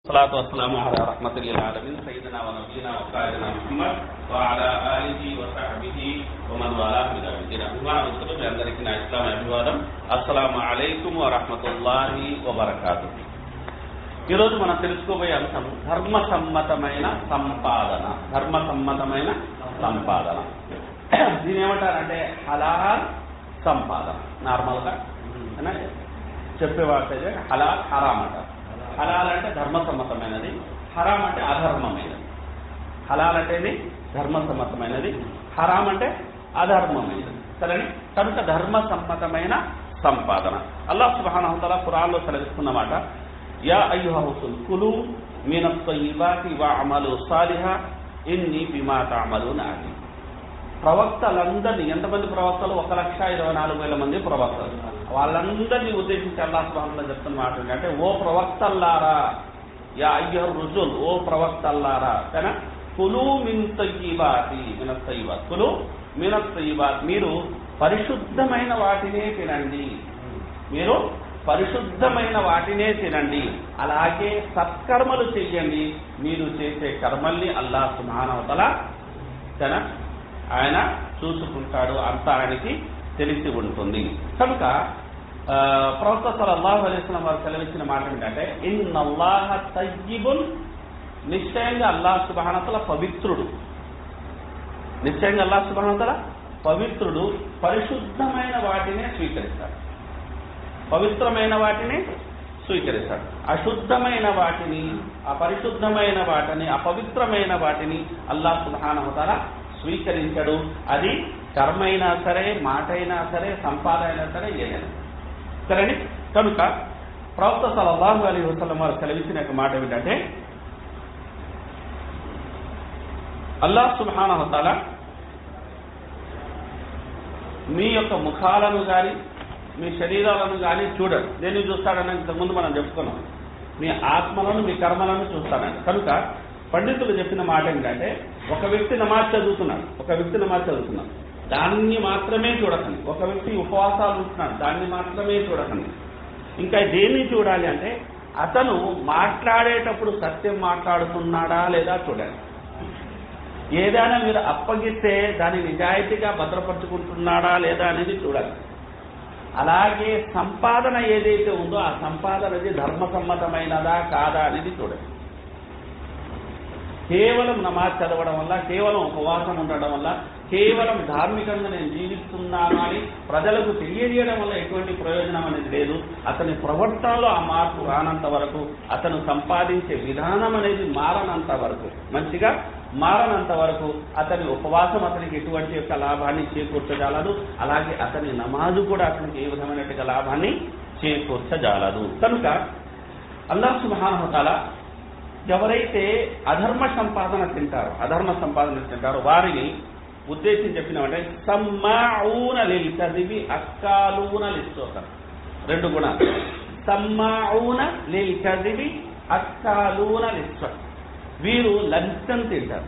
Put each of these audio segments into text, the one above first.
الصلاة والسلام على رحمة للعالمين سيدنا ونبينا وقائدنا محمد وعلى آله وصحبه ومن والاه من الدين అభిమానవంతులు మీ అందరికీ నా ఇస్లామీ అభివాదం. అస్సలాము అలైకుం వరహ్మతుల్లాహి వబరకాతుహు. ఈరోజు మనం తెలుసుకోబోయే అంశం ధర్మసమ్మతమైన సంపాదన. ధర్మసమ్మతమైన సంపాదన దీని ఏమంటారంటే హలాల్ సంపాదన. నార్మల్గా చెప్పేవాటైతే హలాల్ హరామ్ అంటారు. హలాల్ అంటే ధర్మసమ్మతమైనది, హరామ్ అంటే అధర్మమైనది. హలాల్ అంటేది ధర్మసమ్మతమైనది, హరామ్ అంటే అధర్మమైనది. సరే, కనుక ధర్మసమ్మతమైన సంపాదన అల్లాహ్ సుబ్హానహు వ తఆలా ఖురాన్లో సెలవిస్తున్నమాట, యా అయ్యుహా రసూల్ కులు మినత్ తయ్యిబాతి వఅమలు సాలిహా ఇన్నీ బిమా తఅమలూన అలీమ్. ప్రవక్తలందరినీ, ఎంతమంది ప్రవక్తలు? 1,24,000 మంది ప్రవక్తలు. వాళ్ళందరినీ ఉద్దేశించి అల్లాహ్ సుబ్హానహు వ తఆలా చెప్తున్న మాట ఏంటంటే, ఓ ప్రవక్తల్లారా, యా అయ్యుహర్ రుజుల్, ఓ ప్రవక్తల్లారా, కానీ కులు మిన్ తయ్యిబాతి, మినత్ తయ్యిబాత్, కులు మినత్ తయ్యిబాత్, మీరు పరిశుద్ధమైన వాటినే తినండి, మీరు పరిశుద్ధమైన వాటినే తినండి, అలాగే సత్కర్మలు చెయ్యండి. మీరు చేసే కర్మల్ని అల్లాహ్ సుబ్హానహు వ తఆలా ఆయన చూసుకుంటాడు, అంతా ఆయనకి తెలిసి ఉంటుంది. కనుక ప్రవక్త సల్లల్లాహు అలైహి వసల్లం వారు సెలవిచ్చిన మాట ఏంటంటే, ఇన్నల్లాహ తయ్యిబున్, నిశ్చయంగా అల్లాహ్ సుబ్హానహు వ తఆలా పవిత్రుడు. నిశ్చయంగా అల్లాహ్ సుబ్హానహు వ తఆలా పవిత్రుడు, పరిశుద్ధమైన వాటినే స్వీకరిస్తాడు, పవిత్రమైన వాటిని స్వీకరిస్తాడు. అశుద్ధమైన వాటిని, అపరిశుద్ధమైన వాటిని, అపవిత్రమైన వాటిని అల్లాహ్ సుబ్హానహు వ తఆలా స్వీకరించడు. అది కర్మ అయినా సరే, మాట అయినా సరే, సంపాదన అయినా సరే, ఏదైనా సరే. కనుక ప్రవక్త సల్లల్లాహు అలైహి వసల్లం వారు సెలవిచ్చిన మాట ఏమిటంటే, అల్లాహ్ సుబ్హానహు వ తఆలా మీ యొక్క ముఖాలను కానీ మీ శరీరాలను కానీ చూడడు. దేన్ని చూస్తాడని ఇంతకుముందు మనం చెప్పుకున్నాం, మీ ఆత్మలను, మీ కర్మలను చూస్తాడని. కనుక పండితులు చెప్పిన మాట ఏంటంటే, ఒక వ్యక్తి నమాజ్ చదువుతున్నాడు, దాన్ని మాత్రమే చూడకండి. ఒక వ్యక్తి ఉపవాసాలు ఉంటున్నాడు, దాన్ని మాత్రమే చూడకండి. ఇంకా దేన్ని చూడాలి అంటే, అతను మాట్లాడేటప్పుడు సత్యం మాట్లాడుతున్నాడా లేదా చూడాలి. ఏదైనా మీరు అప్పగిస్తే దాన్ని నిజాయితీగా భద్రపరుచుకుంటున్నాడా లేదా అనేది చూడాలి. అలాగే సంపాదన ఏదైతే ఉందో ఆ సంపాదనది ధర్మసమ్మతమైనదా కాదా అనేది చూడాలి. కేవలం నమాజ్ చదవడం వల్ల, కేవలం ఉపవాసం ఉండడం వల్ల, కేవలం ధార్మికంగా నేను జీవిస్తున్నాను అని ప్రజలకు తెలియజేయడం వల్ల ఎటువంటి ప్రయోజనం అనేది లేదు. అతని ప్రవర్తనలో ఆ మార్పు రానంత వరకు, అతను సంపాదించే విధానం అనేది మారనంత వరకు, మంచిగా మారనంత వరకు అతని ఉపవాసం అతనికి ఎటువంటి యొక్క లాభాన్ని చేకూర్చజాలదు. అలాగే అతని నమాజు కూడా అతనికి ఏ విధమైనట్టుగా లాభాన్ని చేకూర్చజాలదు. కనుక అల్లాహ్ సుబ్హానహు వ తఆలా ఎవరైతే అధర్మ సంపాదన తింటారో వారిని ఉద్దేశించి చెప్పినామంటే, సమ్మాఊన లిల్ కదిబి అక్కాలూన లిస్సోత. 2 గుణాలు, సమ్మాఊన లిల్ కదిబి అక్కాలూన లిస్సోత. వీరు లంచం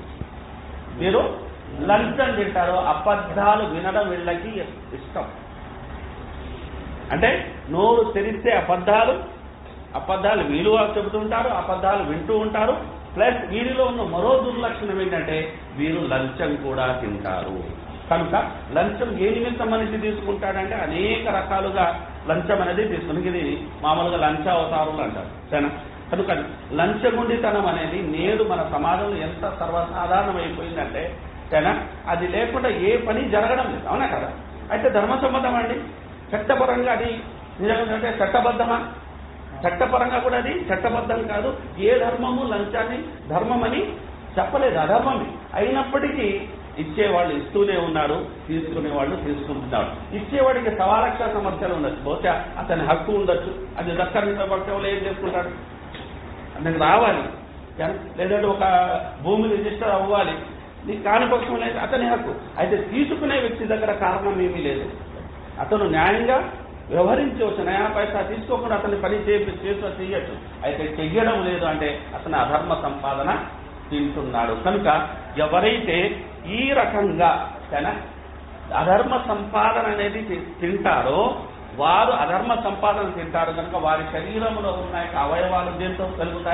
తింటారు, అబద్ధాలు వినడం వీళ్ళకి ఇష్టం. అంటే నోరు తెరిస్తే అబద్ధాలు వీలు చెబుతుంటారు, అబద్ధాలు వింటూ ఉంటారు. ప్లస్ వీరిలో ఉన్న మరో దుర్లక్షణం ఏంటంటే, వీరు లంచం కూడా తింటారు. కనుక లంచం ఏ నిమిత్తం మనిషి తీసుకుంటాడంటే, అనేక రకాలుగా లంచం అనేది తీసుకుని, ఇది మామూలుగా లంచ అవతారులు అంటారు. సరేనా? కనుక లంచగుండితనం అనేది నేడు మన సమాజంలో ఎంత సర్వసాధారణమైపోయిందంటే, సరేనా, అది లేకుండా ఏ పని జరగడం లేదు. అవునా కదా? అయితే ధర్మసమ్మతం అండి, చట్టపరంగా అది నిజంగా చట్టబద్ధమా? చట్టపరంగా కూడా అది చట్టబద్ధం కాదు. ఏ ధర్మము లంచాన్ని ధర్మమని చెప్పలేదు, అధర్మమే. అయినప్పటికీ ఇచ్చేవాళ్ళు ఇస్తూనే ఉన్నారు, తీసుకునే వాళ్ళు తీసుకుంటున్నారు. ఇచ్చేవాడికి 1,00,000 సమస్యలు ఉండొచ్చు, బహుశా అతని హక్కు ఉండొచ్చు. అది దక్కరించబడితే వాళ్ళు ఏం చేసుకుంటాడు? అతనికి రావాలి, లేదంటే ఒక భూమి రిజిస్టర్ అవ్వాలి, నీకు కానిపక్షం లేదు, అతని హక్కు. అయితే తీసుకునే వ్యక్తి దగ్గర కారణం ఏమీ లేదు, అతను న్యాయంగా వ్యవహరించవచ్చు. నయా పైసా తీసుకోకుండా అతని పని చేయొచ్చు. అయితే చెయ్యడం లేదు అంటే అతను అధర్మ సంపాదన తింటున్నాడు. కనుక ఎవరైతే ఈ రకంగా అధర్మ సంపాదన అనేది తింటారో వారు అధర్మ సంపాదన తింటారు కనుక వారి శరీరంలో ఉన్న అవయవాలు దేంతో కలుగుతాయి?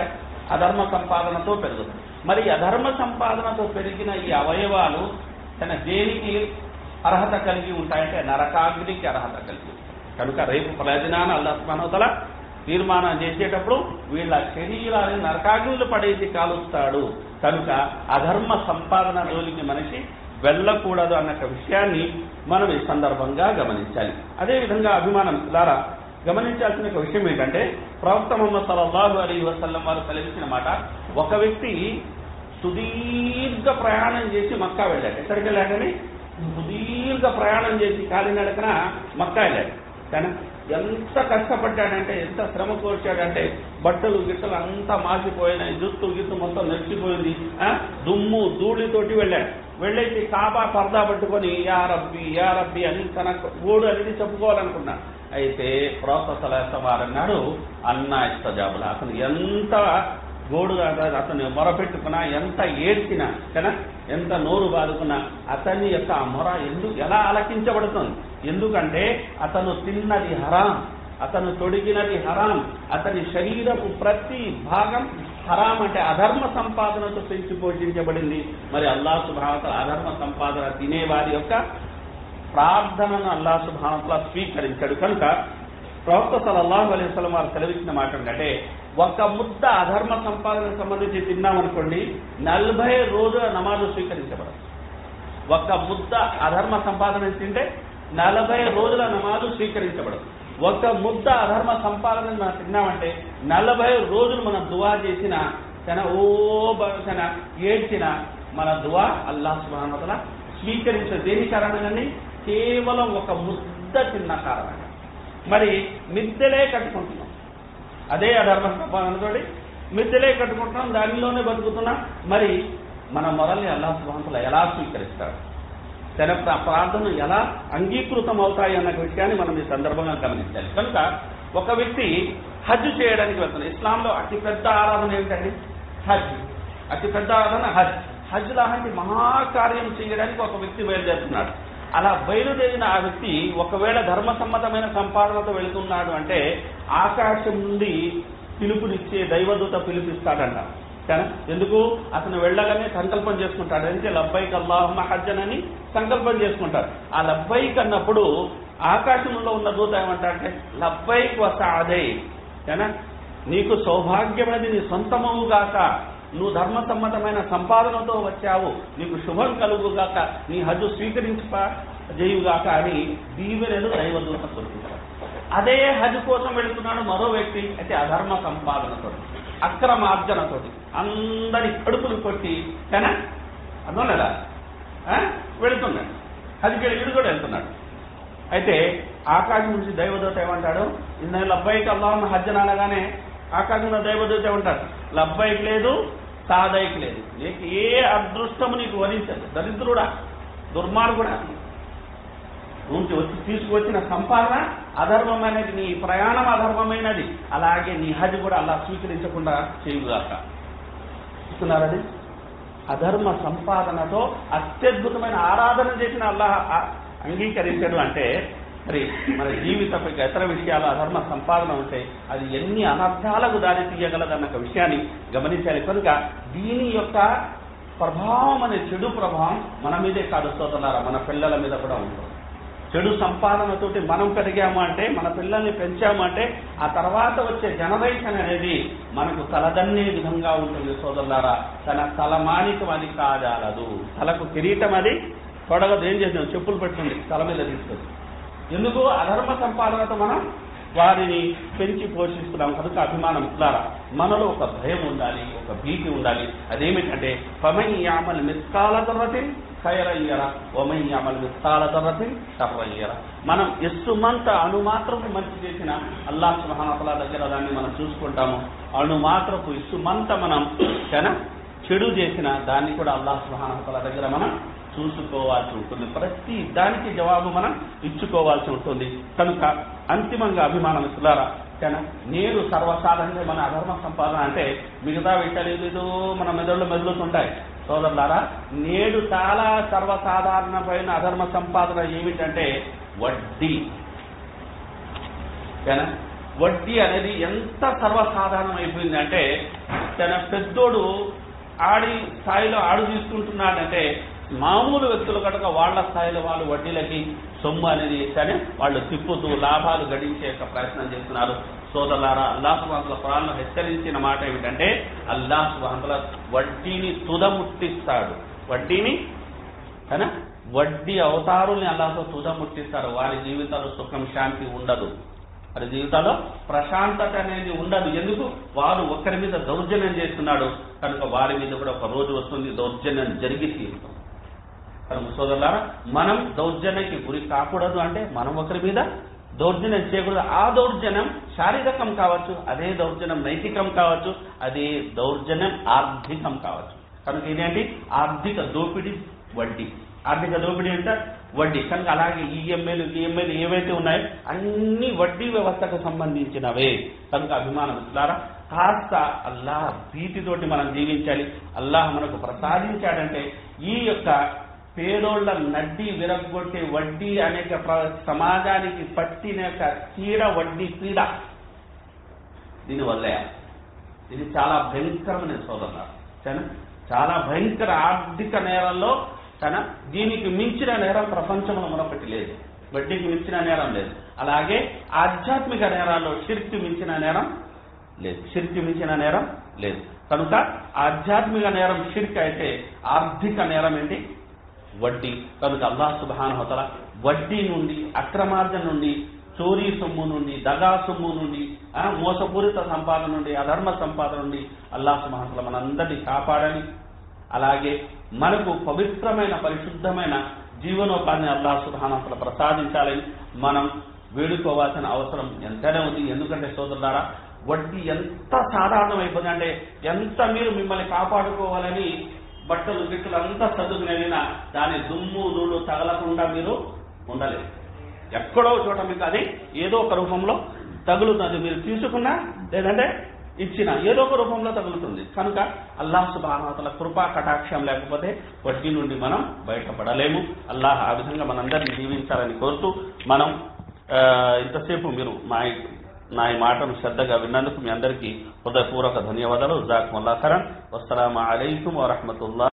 అధర్మ సంపాదనతో పెరుగుతుంది. మరి అధర్మ సంపాదనతో పెరిగిన ఈ అవయవాలు తన దేనికి అర్హత కలిగి ఉంటాయంటే నరకాగ్నికి అర్హత కలిగి ఉంటాయి. కనుక రేపు ప్రయోజనాన్ని అల్లాహ్ సుబ్హానహు వ తఆలా తీర్మానం చేసేటప్పుడు వీళ్ళ శరీరాన్ని నరకాగ్నిలో పడేసి కాలుస్తాడు. కనుక అధర్మ సంపాదన జోలికి మనిషి వెళ్ళకూడదు అన్న విషయాన్ని మనం ఈ సందర్భంగా గమనించాలి. అదేవిధంగా అభిమానం ద్వారా గమనించాల్సిన ఒక విషయం ఏంటంటే ప్రవక్త ముహమ్మద్ సల్లల్లాహు అలైహి వసల్లం వారు సెలవిచ్చిన మాట, ఒక వ్యక్తి సుదీర్ఘ ప్రయాణం చేసి మక్కా వెళ్ళాడు. ఎక్కడికి వెళ్ళాడని సుదీర్ఘ ప్రయాణం చేసి కాలినడకన మక్కా వెళ్ళాడు. కానీ ఎంత కష్టపడ్డాడంటే, ఎంత శ్రమ కోర్చాడంటే, బట్టలు గిట్టలు అంతా మాసిపోయినాయి, జుట్టు గిట్టు మొత్తం నెరిచిపోయింది, దుమ్ము ధూళితోటి వెళ్ళాడు. వెళ్ళేసి కాబా పర్దా పట్టుకొని యా రబ్బీ అని తన గోడు అనేది చెప్పుకోవాలనుకున్నాడు. అయితే ప్రవక్త సల్లల్లాహు అలైహి వసల్లం అన్నాడు, అన్నా ఇస్తజాబుల, అతను ఎంత గోడుగా అతను మొరపెట్టుకున్నా, ఎంత ఏడ్చినా, కదా ఎంత నోరు బాదుకున్నా అతని యొక్క మొర ఎలా ఆలకించబడుతుంది? ఎందుకంటే అతను తిన్నది హరాం, అతను తొడిగినది హరాం, అతని శరీరపు ప్రతి భాగం హరాం, అంటే అధర్మ సంపాదనతో పెంచి పోషించబడింది. మరి అల్లాహ్ సుబ్హానహు వ తఆలా అధర్మ సంపాదన తినేవారి యొక్క ప్రార్థనను అల్లాహ్ సుబ్హానహు వ తఆలా స్వీకరించాడు. కనుక ప్రవక్త సల్లల్లాహు అలైహి వసల్లం వారు సెలవిచ్చిన మాట ఏంటంటే, ఒక ముద్ద అధర్మ సంపాదనకు సంబంధించి తిన్నామనుకోండి 40 రోజుల నమాజు స్వీకరించబడదు. ఒక ముద్ద అధర్మ సంపాదన తింటే 40 రోజుల నమాజు స్వీకరించబడదు. ఒక ముద్ద అధర్మ సంపాదన మనం తిన్నామంటే 40 రోజులు మనం దువా చేసిన ఏడ్చిన మన దువా అల్లాహ్ సుబ్హానహు వ తఆలా స్వీకరించే దేని కారణంగానే కేవలం ఒక ముద్ద తిన్న కారణంగా. మరి మిద్దెలే కట్టుకుంటున్నాం, అదే అధర్మ సంపాదనతో మిద్దెలే కట్టుకుంటున్నాం, దానిలోనే బతుకుతున్నాం. మరి మన మొరల్ని అల్లాహ్ సుబ్హానహు వ తఆలా ఎలా స్వీకరిస్తాడు, తన ప్రార్థనలు ఎలా అంగీకృతం అవుతాయి అన్న విషయాన్ని మనం ఈ సందర్భంగా గమనించాలి. కనుక ఒక వ్యక్తి హజ్ చేయడానికి వెళ్తున్నాడు. ఇస్లాంలో అతిపెద్ద ఆరాధన ఏమిటండి? హజ్. అతిపెద్ద ఆరాధన హజ్. హజ్ లాంటి మహాకార్యం చేయడానికి ఒక వ్యక్తి బయలుదేరుతున్నాడు. అలా బయలుదేరిన ఆ వ్యక్తి ఒకవేళ ధర్మసమ్మతమైన సంపాదనతో వెళుతున్నాడు అంటే ఆకాశం నుండి పిలుపునిచ్చే దైవదూత పిలుపిస్తాడంట. కానీ ఎందుకు? అతను వెళ్ళగానే సంకల్పం చేసుకుంటాడు. అంటే లబ్బైక్ అల్లాహుమ్మ హజ్జన్ అని సంకల్పం చేసుకుంటాడు. ఆ లబ్బైక్ అన్నప్పుడు ఆకాశంలో ఉన్న దూత ఏమంటాడంటే లబ్బైక్ వసఅదై, కానీ నీకు సౌభాగ్యమైనది నీ సొంతమవుగాక, నువ్వు ధర్మసమ్మతమైన సంపాదనతో వచ్చావు, నీకు శుభం కలుగుగాక, నీ హజ్జు చేయుగాక అని దీవెనలు దైవదూత కురిపిస్తాడు. అదే హజ్ కోసం వెళుతున్నాడు మరో వ్యక్తి, అయితే అధర్మ సంపాదనతో, అక్రమార్జనతో అందరి కడుపులు కొట్టి కానీ అర్థం లేదా వెళుతున్నాడు. హజ్కి వెళ్ళి కూడా వెళ్తున్నాడు. అయితే ఆకాశం నుంచి దైవదూత ఏమంటాడు, ఇన్న లబ్బైక్ అల్లాహుమ్మ హజ్జన్ అనగానే ఆకాశంలో దైవదూత ఏమంటాడు, లబ్బైక్ లేదు, సాదైక్ లేదు, నీకు ఏ అదృష్టము నీకు వరించదు, దరిద్రుడా, దుర్మార్గుడా, నుంచి వచ్చి తీసుకువచ్చిన సంపాదన అధర్మమైనది, నీ ప్రయాణం అధర్మమైనది, అలాగే నీ హజ్ కూడా అలా స్వీకరించకుండా చేయుగాక. చూస్తున్నారది అధర్మ సంపాదనతో అత్యద్భుతమైన ఆరాధన చేసిన అల్లాహ్ అంగీకరించడు అంటే మరి మన జీవితపు ఇతర విషయాలు అధర్మ సంపాదన ఉంటే అది ఎన్ని అనర్థాలకు దారి తీయగలదన్న విషయాన్ని గమనించాలి. కనుక దీని యొక్క ప్రభావం అనే చెడు ప్రభావం మన మీదే కాదు సోదరులారా, మన పిల్లల మీద కూడా ఉంటుంది. చెడు సంపాదనతోటి మనం పెరిగాము అంటే, మన పిల్లల్ని పెంచాము అంటే ఆ తర్వాత వచ్చే జనరేషన్ అనేది మనకు తలదన్నే విధంగా ఉంటుంది సోదరులారా. తన తలమానికం అది కాజాలదు, తలకు కిరీటం అది తొడగదు. ఏం చేసినాం? చెప్పులు పెట్టుకుంది తల మీద తీసుకొచ్చి. ఎందుకు? అధర్మ సంపాదనతో మనం వారిని పెంచి పోషిస్తున్నాం. కనుక అభిమానం ఇట్లారా మనలో ఒక భయం ఉండాలి, ఒక భీతి ఉండాలి. అదేమిటంటే ఫమన్ యామల్ మిస్కాల దర్రతిన్ ఖైరన్ యర వమన్ యామల్ మిస్కాల దర్రతిన్ షర్రన్ యర. మనం ఎస్సుమంత అణుమాత్రపు మంచి చేసిన అల్లాహ్ సుబ్హానహు వ తఆలా దగ్గర దాన్ని మనం చూసుకుంటాము. అణుమాత్రపు ఇస్సుమంత మనం చెడు చేసిన దాన్ని కూడా అల్లాహ్ సుబ్హానహు వ తఆలా దగ్గర మనం చూసుకోవాల్సి ఉంటుంది. ప్రతి దానికి జవాబు మనం ఇచ్చుకోవాల్సి ఉంటుంది. కనుక అంతిమంగా అభిమానం ఇస్తున్నారా, కానీ నేడు సర్వసాధారణంగా మన అధర్మ సంపాదన అంటే మిగతా విషయాలు మన మెదులుతుంటాయి సోదరులారా. నేడు చాలా సర్వసాధారణమైన అధర్మ సంపాదన ఏమిటంటే వడ్డీ. కానీ వడ్డీ అనేది ఎంత సర్వసాధారణం అయిపోయింది అంటే తన పెద్దోడు ఆడి స్థాయిలో ఆడు తీసుకుంటున్నాడంటే మామూలు వ్యక్తులు కనుక వాళ్ళ స్థాయిలో వాళ్ళు వడ్డీలకి సొమ్ము అనేది కానీ వాళ్ళు తిప్పుతూ లాభాలు గడించే ప్రయత్నం చేస్తున్నారు. సోదరులారా, అల్లాహ్ సుబ్హానహు వ తఆలా ఖురాన్లో హెచ్చరించిన మాట ఏమిటంటే అల్లాహ్ సుబ్హానహు వ తఆలా వడ్డీని తుదముట్టిస్తాడు. వడ్డీని కానీ వడ్డీ అవతారుల్ని అల్లాహ్తో తుదముట్టిస్తారు. వారి జీవితాల్లో సుఖం శాంతి ఉండదు, వారి జీవితాల్లో ప్రశాంతత అనేది ఉండదు. ఎందుకు? వారు ఒకరి మీద దౌర్జన్యం చేస్తున్నాడు కనుక వారి మీద కూడా ఒక రోజు వస్తుంది దౌర్జన్యం జరిగి తీరుతాం. కనుక సోదరులారా, మనం దౌర్జన్యానికి గురి కాకూడదు అంటే మనం ఒకరి మీద దౌర్జన్యం చేయకూడదు. ఆ దౌర్జన్యం శారీరకం కావచ్చు, అదే దౌర్జన్యం నైతికం కావచ్చు, అదే దౌర్జన్యం ఆర్థికం కావచ్చు. కనుక ఇదేంటి? ఆర్థిక దోపిడీ వడ్డీ. ఆర్థిక దోపిడీ అంటే వడ్డీ. కనుక అలాగే ఈఎంఐలు ఏవైతే ఉన్నాయో అన్ని వడ్డీ వ్యవస్థకు సంబంధించినవే. కనుక అభిమానం ఇస్తారా, కాస్త అల్లాహ్ భీతితోటి మనం జీవించాలి. అల్లాహ్ మనకు ప్రసాదించాడంటే ఈ యొక్క పేదోళ్ల నడ్డి విరగొట్టే వడ్డీ అనేక సమాజానికి పట్టిన యొక్క చీడ వడ్డీ పీడ దీనివల్లే. ఇది చాలా భయంకరమైన సోదరులారా, చాలా భయంకర ఆర్థిక నేరాల్లో దీనికి మించిన నేరం ప్రపంచంలో మరొకటి లేదు. వడ్డీకి మించిన నేరం లేదు. అలాగే ఆధ్యాత్మిక నేరాల్లో షిర్క్ మించిన నేరం లేదు. షిర్క్ మించిన నేరం లేదు. కనుక ఆధ్యాత్మిక నేరం షిర్క్ అయితే ఆర్థిక నేరం ఏంటి? వడ్డీ. కనుక అల్లాహ్ సుబ్హానహు వ తఆలా వడ్డీ నుండి, అక్రమార్జన నుండి, చోరీ సొమ్ము నుండి, దగా సొమ్ము నుండి, మోసపూరిత సంపాదన నుండి, అధర్మ సంపాదన నుండి అల్లాహ్ సుబ్హానహు వ తఆలా మనందరినీ కాపాడని, అలాగే మనకు పవిత్రమైన పరిశుద్ధమైన జీవనోపాధిని అల్లాహ్ సుబ్హానహు వ తఆలా ప్రసాదించాలని మనం వేడుకోవాల్సిన అవసరం ఎంతనే ఉంది. ఎందుకంటే సోదరులారా, వడ్డీ ఎంత సాధారణం అయిపోయింది అంటే ఎంత మీరు మిమ్మల్ని కాపాడుకోవాలని బట్టలు గిట్టలు అంతా చదువుకునేనా దాని దుమ్ము ధూళి తగలకుండా మీరు ఉండలేదు. ఎక్కడో చోట మీకు అది ఏదో ఒక రూపంలో తగులుతుంది. మీరు తీసుకున్నా లేదంటే ఇచ్చిన ఏదో ఒక రూపంలో తగులుతుంది. కనుక అల్లాహ్ సుబ్హానహు వ తఆలా కృపా కటాక్షం లేకపోతే వడ్డీ నుండి మనం బయటపడలేము. అల్లాహ్ ఆ విధంగా మనందరినీ జీవించాలని కోరుతూ మనం ఇంతసేపు మీరు నా ఈ మాటను శ్రద్ధగా విన్నందుకు మీ అందరికీ హృదయపూర్వక ధన్యవాదాలు. జజాకుముల్లాహ్ ఖైరన్. వస్సలాము అలైకుం వరహ్మతుల్లాహ్.